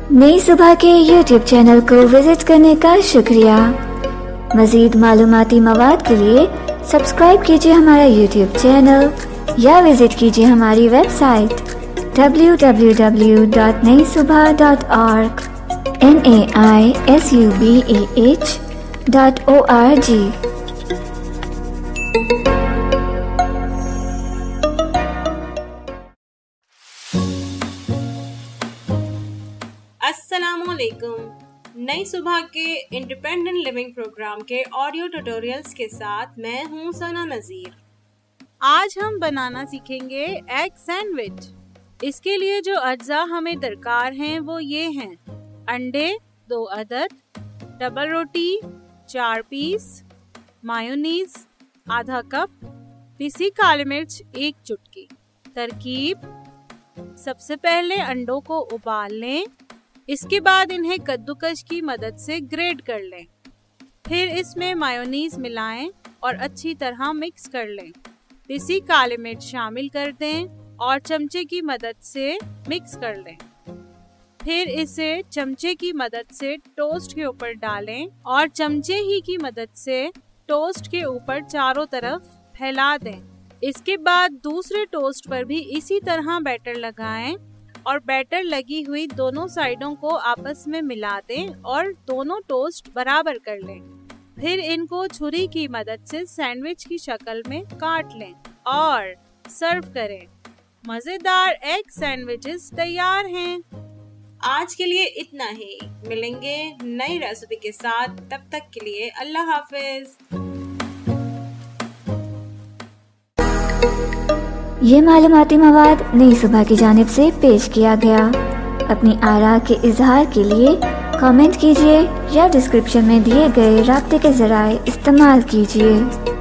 नई सुबह के YouTube चैनल को विजिट करने का शुक्रिया। मज़ीद मालूमाती मवाद के लिए सब्सक्राइब कीजिए हमारा YouTube चैनल या विजिट कीजिए हमारी वेबसाइट www.naisubah.org naisubah.org। अस्सलामुअलैकुम। नई सुबह के इंडिपेंडेंट लिविंग प्रोग्राम के ऑडियो ट्यूटोरियल्स के साथ मैं हूं सना नज़ीर। आज हम बनाना सीखेंगे एग सैंडविच। इसके लिए जो अज्जा हमें दरकार हैं वो ये हैं: अंडे 2 अदद, डबल रोटी 4 पीस, मायोनीज आधा कप, पिसी काली मिर्च 1 चुटकी। तरकीब: सबसे पहले अंडों को उबाल लें, इसके बाद इन्हें कद्दूकस की मदद से ग्रेट कर लें। फिर इसमें मायोनीज मिलाएं और अच्छी तरह मिक्स कर लें। पिसी काली मिर्च शामिल कर दें और चमचे की मदद से मिक्स कर लें। फिर इसे चमचे की मदद से टोस्ट के ऊपर डालें और चमचे ही की मदद से टोस्ट के ऊपर चारों तरफ फैला दें। इसके बाद दूसरे टोस्ट पर भी इसी तरह बैटर लगाएं और बैटर लगी हुई दोनों साइडों को आपस में मिला दें और दोनों टोस्ट बराबर कर लें। फिर इनको छुरी की मदद से सैंडविच की शक्ल में काट लें और सर्व करें। मज़ेदार एग सैंडविचेस तैयार हैं। आज के लिए इतना ही। मिलेंगे नई रेसिपी के साथ, तब तक के लिए अल्लाह हाफिज। ये मालूमाती मवाद नई सुबह की जानिब से पेश किया गया। अपनी आरा के इजहार के लिए कमेंट कीजिए या डिस्क्रिप्शन में दिए गए राब्ते के ज़राए इस्तेमाल कीजिए।